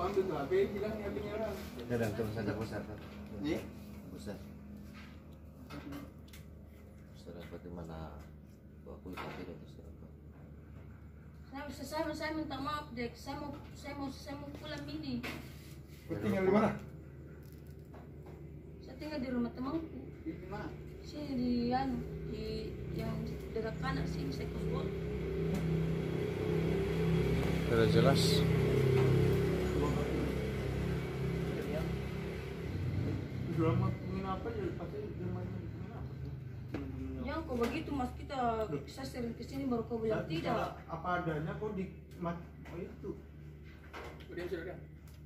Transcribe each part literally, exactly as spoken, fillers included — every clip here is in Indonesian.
ambil tuh H P, bilang ini H P-nya orang. Ya dan terus saja besar kan. Iya. Besar. Besar bagaimana aku tapi dan besar. Saya, saya, saya minta maaf dek, saya mau saya mau saya mau pulang ini. Tinggal di mana? Saya tinggal di rumah temanku. Di mana? Sini di anu di yang dekat kanan sini saya kos. Sudah jelas. Drama penginapan apa ya pasti dramanya penginapan. Yang kok begitu mas kita saya sering kesini baru kau bilang tidak. Apa adanya kok di mat oh itu. Udah sudah kan?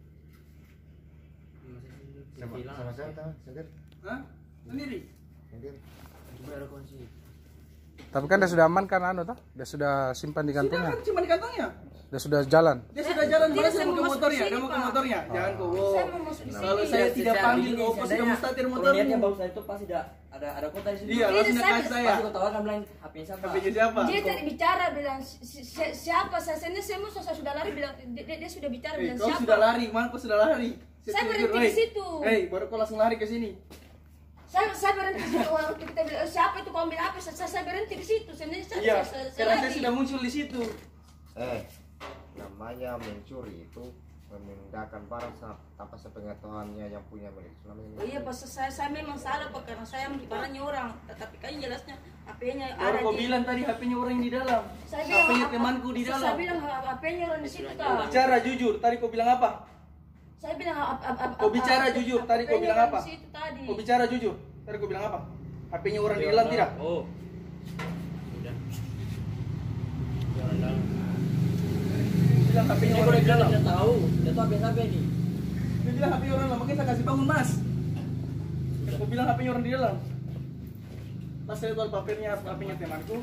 Sama sama saya sendiri. Hah? Sendiri? Sendiri. Coba ada kunci. Tapi kan dia sudah aman kan anu toh? Dia sudah simpan di kantongnya. Sudah kan cuma di kantongnya. Dia sudah jalan. Dia sudah jalan, Tidak, malah saya saya mau mau ke masuk motornya, ke sini, kamu ke Pak. motornya. Jangan kau. Saya mau masuk di sini. Kalau saya tidak panggil kau, kau sudah mustatir motormu. Niatnya bagus itu pasti ada ada ada kota di sini. Iya, langsung Saya- kasih saya. Pasti kau tahu kan bilang H P-nya siapa? H P-nya siapa? Dia tadi bicara bilang si- si- si- siapa saya saya saya mau saya sudah lari bilang dia, dia- dia sudah bicara Eh, bilang kau siapa. sudah lari, mana kau sudah lari? Saya Jujur, berhenti hei. di situ. Hei, baru kau langsung lari ke sini. Saya saya berhenti di situ waktu kita bilang "Eh, siapa itu kau ambil apa? Saya, saya, saya berhenti di situ. Saya saya, Iya, saya, saya, karena saya lari. sudah muncul di situ. Eh, namanya mencuri itu memindahkan barang sa- tanpa sepengetahuannya yang punya milik. Itu namanya Oh iya pas saya saya memang salah Pak karena saya barangnya orang, tetapi kan jelasnya H P-nya Baru ada kau di. bilang tadi H P-nya orang yang di dalam. Saya H P-nya apa- temanku di saya- dalam. Saya bilang H P-nya orang di situ Kau tak. bicara jujur, tadi kau bilang apa? Saya bilang ap- ap- ap- Kau ap- bicara ap- jujur, H tadi kau P-nya bilang orang apa? di situ tadi. Kau bicara jujur, tadi kau bilang apa? H P-nya orang di dalam tidak? Oh. Udah. Jangan dalam. Bilang H P-nya Ini orang boleh di bilang dalam. dia tahu. Dia tahu H P siapa ini. Dia bilang H P-nya orang dalam, makanya saya kasih bangun mas. Kau bilang H P-nya orang di dalam. Pas saya tahu H P-nya H P-nya temanku.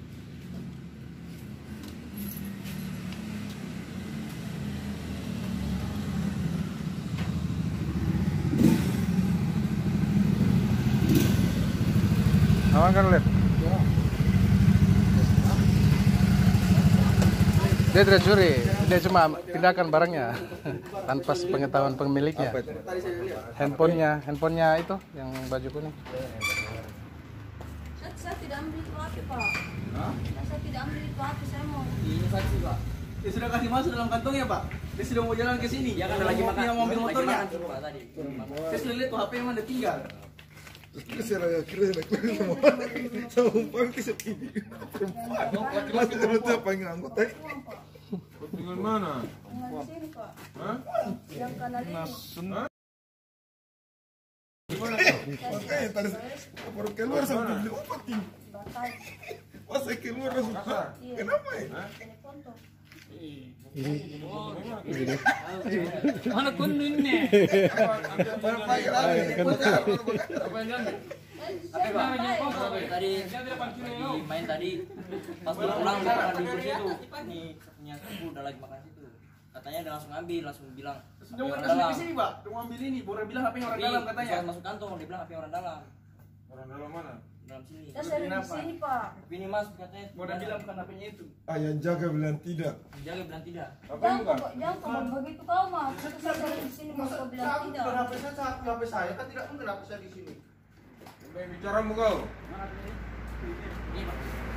Aman kan lihat? Dia tidak curi, dia cuma pindahkan barangnya tanpa pengetahuan pemiliknya. Tadi saya lihat. Handphonenya, handphonenya itu yang baju kuning. Saya, saya tidak ambil itu H P Pak. Hah? Saya, saya tidak ambil itu H P saya mau. Ini saksi, Pak. Dia sudah kasih masuk dalam kantongnya pak. Dia sudah mau jalan ke sini. Dia kan Dia lagi mau- makan. Dia mau ambil Lagi motornya. makan tuh, Pak, tadi. Saya sudah lihat tuh H P yang mana tinggal. Terus saya akhirnya saya keluar sama sama umpan ke sepini. Laki-laki ternyata pengen anggota. Uang Pak. Tinggal mana? Tinggal di sini Pak. Hah? Yang kanan ini. Makanya tadi baru keluar sampai beli obat ini. Batal. Pas saya keluar langsung, "Hah? Kenapa ya?" Telepon tuh. Mana kundunya? Baru pagi lagi. Apa yang diambil? Saya Pak, batal. tadi lagi main tadi pas pulang pulang dia makan di kursi itu. Nih, punya aku udah lagi makan situ. Katanya dia langsung ambil, langsung bilang Sudah mau orang masuk dalam. ke sini pak. Dia mau ambil ini. Baru bilang H P-nya orang Tapi dalam katanya. saat masuk kantong dia bilang H P orang dalam. Orang dalam mana? Dalam sini. Saya sering di sini Pak. Tapi ini Mas katanya Mau dia bilang bukan H P-nya itu. Ah, yang jaga bilang tidak. jaga bilang tidak. Apa Jangan juga? kok, jangan kok begitu kau mah. Saya sering di sini mau kau bilang tidak. H P saya, H P saya kan tidak mungkin H P saya di sini. Baik bicaramu kau. Ini Pak.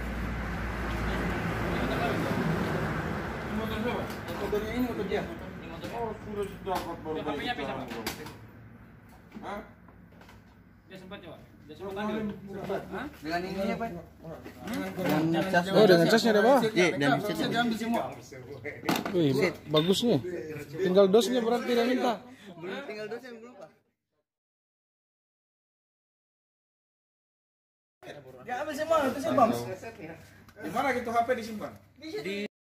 Ini motor siapa? Motornya ini motor dia. Ini motor. Oh sudah dapat baru. H P-nya bisa, Pak? Hah? Dia sempat coba. Dia sempat ambil. Hah? Dengan ininya pak. Oh, dengan casnya ada bawah. Iya, dan saya diambil semua. Wih, ba- bagus nih. Tinggal dosnya berarti dia minta. Tinggal dosnya yang belum pak. Dia ambil semua, itu sih bang. Di mana gitu H P disimpan?